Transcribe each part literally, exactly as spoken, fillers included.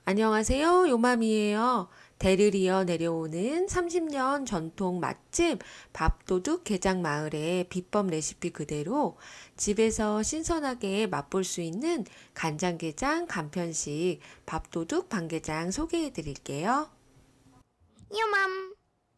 안녕하세요. 요맘이에요. 대를 이어 내려오는 삼십 년 전통 맛집 밥도둑 게장마을의 비법 레시피 그대로 집에서 신선하게 맛볼 수 있는 간장게장 간편식 밥도둑 반게장 소개해 드릴게요. 요맘.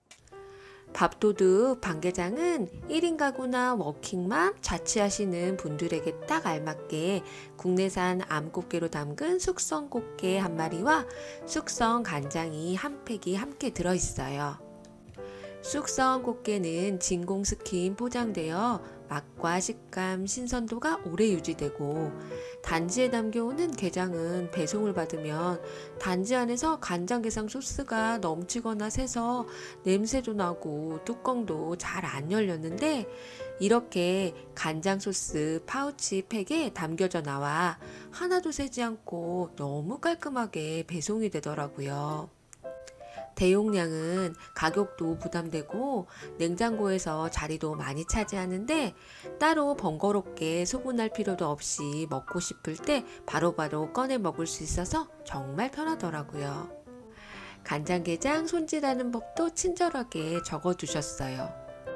밥도둑 반게장은 일 인 가구나 워킹맘 자취하시는 분들에게 딱 알맞게 국내산 암꽃게로 담근 숙성 꽃게 한 마리와 숙성 간장이 한 팩이 함께 들어있어요. 숙성 꽃게는 진공 스킨 포장되어 맛과 식감, 신선도가 오래 유지되고 단지에 담겨오는 게장은 배송을 받으면 단지 안에서 간장게장 소스가 넘치거나 새서 냄새도 나고 뚜껑도 잘 안 열렸는데 이렇게 간장 소스 파우치 팩에 담겨져 나와 하나도 새지 않고 너무 깔끔하게 배송이 되더라고요. 대용량은 가격도 부담되고 냉장고에서 자리도 많이 차지하는데 따로 번거롭게 소분할 필요도 없이 먹고 싶을 때 바로바로 꺼내 먹을 수 있어서 정말 편하더라고요. 간장게장 손질하는 법도 친절하게 적어두셨어요.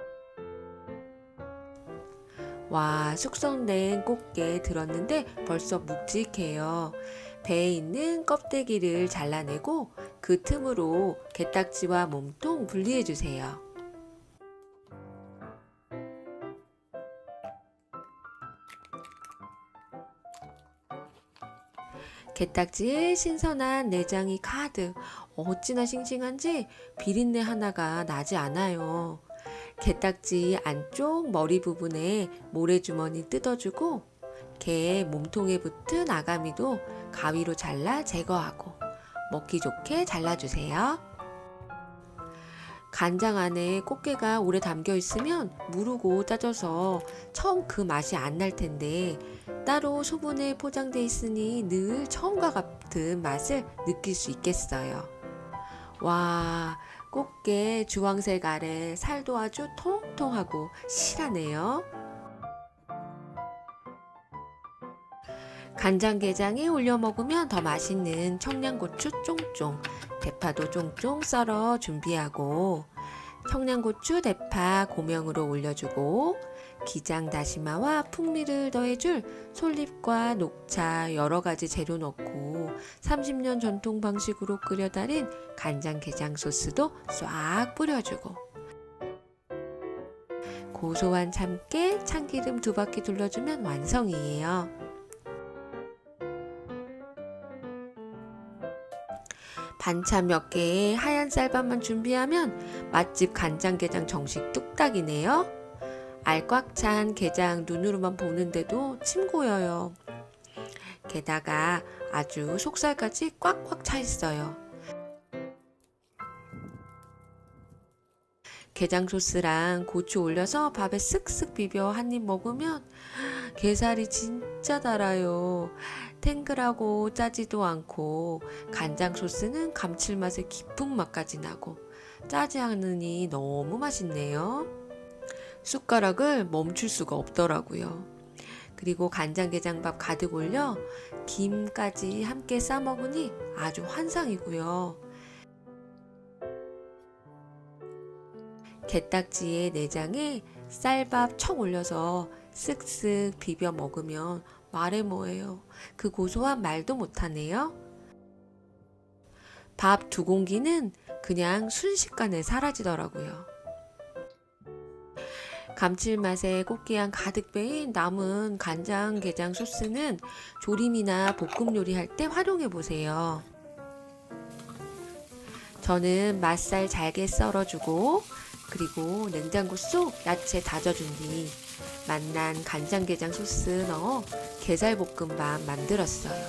와, 숙성된 꽃게 들었는데 벌써 묵직해요. 배에 있는 껍데기를 잘라내고 그 틈으로 게딱지와 몸통 분리해 주세요. 게딱지에 신선한 내장이 가득, 어찌나 싱싱한지 비린내 하나가 나지 않아요. 게딱지 안쪽 머리 부분에 모래주머니 뜯어주고 게의 몸통에 붙은 아가미도 가위로 잘라 제거하고 먹기 좋게 잘라주세요. 간장 안에 꽃게가 오래 담겨 있으면 무르고 짜져서 처음 그 맛이 안 날 텐데 따로 소분에 포장돼 있으니 늘 처음과 같은 맛을 느낄 수 있겠어요. 와, 꽃게 주황색 아래 살도 아주 통통하고 실하네요. 간장게장에 올려 먹으면 더 맛있는 청양고추 쫑쫑, 대파도 쫑쫑 썰어 준비하고 청양고추, 대파 고명으로 올려주고 기장 다시마와 풍미를 더해줄 솔잎과 녹차 여러가지 재료 넣고 삼십 년 전통 방식으로 끓여 달인 간장게장 소스도 싹 뿌려주고 고소한 참깨, 참기름 두 바퀴 둘러주면 완성이에요. 반찬 몇 개에 하얀 쌀밥만 준비하면 맛집 간장게장 정식 뚝딱이네요. 알 꽉 찬 게장 눈으로만 보는데도 침 고여요. 게다가 아주 속살까지 꽉꽉 차 있어요. 게장 소스랑 고추 올려서 밥에 쓱쓱 비벼 한 입 먹으면 게살이 진짜 달아요. 탱글하고 짜지도 않고 간장 소스는 감칠맛의 깊은 맛까지 나고 짜지 않으니 너무 맛있네요. 숟가락을 멈출 수가 없더라고요. 그리고 간장게장밥 가득 올려 김까지 함께 싸 먹으니 아주 환상이고요. 게딱지의 내장에 쌀밥 척 올려서 쓱쓱 비벼 먹으면 말해 뭐해요. 그 고소한 말도 못하네요. 밥 두 공기는 그냥 순식간에 사라지더라고요. 감칠맛에 꽃게향 가득 배인 남은 간장게장 소스는 조림이나 볶음 요리할 때 활용해 보세요. 저는 맛살 잘게 썰어주고 그리고 냉장고 속 야채 다져준 뒤 맛난 간장게장 소스 넣어 게살볶음밥 만들었어요.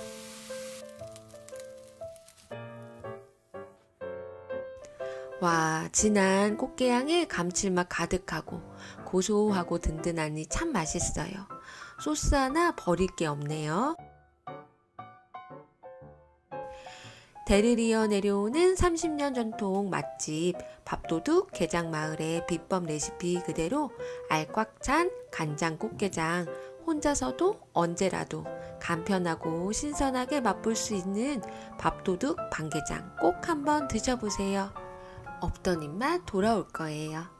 와, 진한 꽃게향에 감칠맛 가득하고 고소하고 든든하니 참 맛있어요. 소스 하나 버릴 게 없네요. 대를 이어 내려오는 삼십 년 전통 맛집 밥도둑 게장마을의 비법 레시피 그대로 알 꽉 찬 간장 꽃게장 혼자서도 언제라도 간편하고 신선하게 맛볼 수 있는 밥도둑 반게장 꼭 한번 드셔보세요. 없던 입맛 돌아올 거예요.